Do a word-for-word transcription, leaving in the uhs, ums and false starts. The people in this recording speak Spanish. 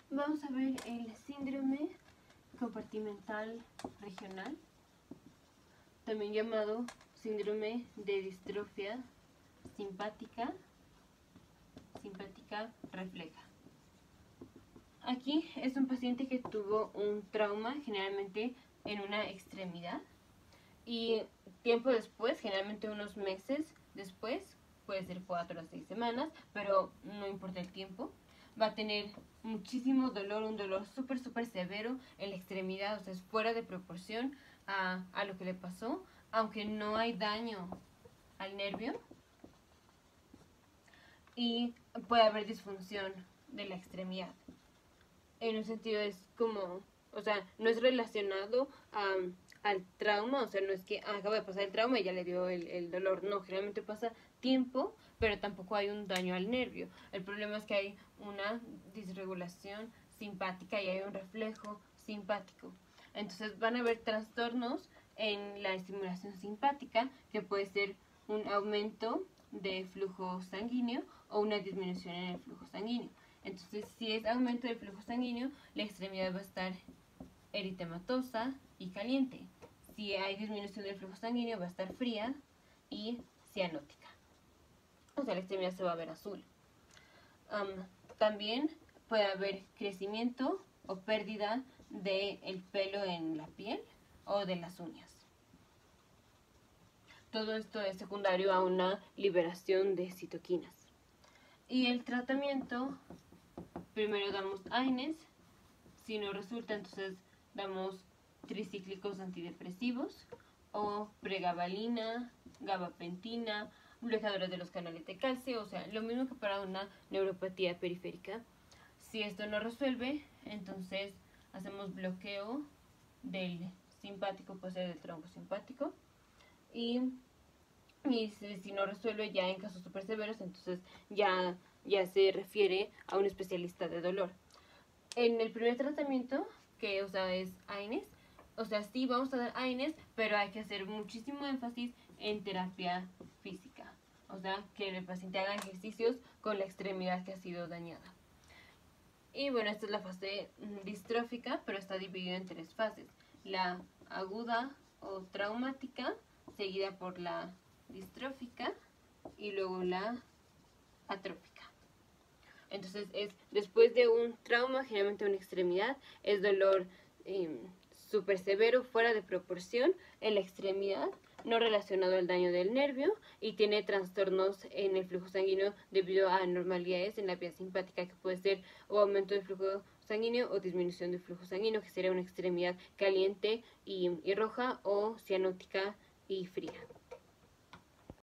Vamos a ver el síndrome compartimental regional, también llamado síndrome de distrofia simpática, simpática refleja. Aquí es un paciente que tuvo un trauma, generalmente en una extremidad, y tiempo después, generalmente unos meses después, puede ser cuatro a seis semanas, pero no importa el tiempo, va a tener muchísimo dolor, un dolor súper, súper severo en la extremidad, o sea, es fuera de proporción a, a lo que le pasó, aunque no hay daño al nervio, y puede haber disfunción de la extremidad. En un sentido es como, o sea, no es relacionado a, al trauma, o sea, no es que ah, acaba de pasar el trauma y ya le dio el, el dolor, no, generalmente pasa tiempo, pero tampoco hay un daño al nervio. El problema es que hay una disregulación simpática y hay un reflejo simpático. Entonces van a haber trastornos en la estimulación simpática, que puede ser un aumento de flujo sanguíneo o una disminución en el flujo sanguíneo. Entonces, si es aumento del flujo sanguíneo, la extremidad va a estar eritematosa y caliente. Si hay disminución del flujo sanguíneo, va a estar fría y cianótica. O sea, la extremidad se va a ver azul. Um, también puede haber crecimiento o pérdida del pelo en la piel o de las uñas. Todo esto es secundario a una liberación de citoquinas. Y el tratamiento, primero damos AINES, si no resulta entonces damos tricíclicos antidepresivos o pregabalina, gabapentina, bloqueadores de los canales de calcio, o sea, lo mismo que para una neuropatía periférica. Si esto no resuelve, entonces hacemos bloqueo del simpático, puede ser del tronco simpático, y, y si, si no resuelve ya en casos súper severos, entonces ya, ya se refiere a un especialista de dolor. En el primer tratamiento, que o sea, es AINES, o sea, sí vamos a dar AINES, pero hay que hacer muchísimo énfasis en terapia física. O sea, que el paciente haga ejercicios con la extremidad que ha sido dañada. Y bueno, esta es la fase distrófica, pero está dividida en tres fases. La aguda o traumática, seguida por la distrófica y luego la atrófica. Entonces es después de un trauma, generalmente una extremidad, es dolor eh, súper severo, fuera de proporción en la extremidad, no relacionado al daño del nervio, y tiene trastornos en el flujo sanguíneo debido a anormalidades en la vía simpática, que puede ser o aumento del flujo sanguíneo o disminución del flujo sanguíneo, que sería una extremidad caliente y, y roja, o cianótica y fría.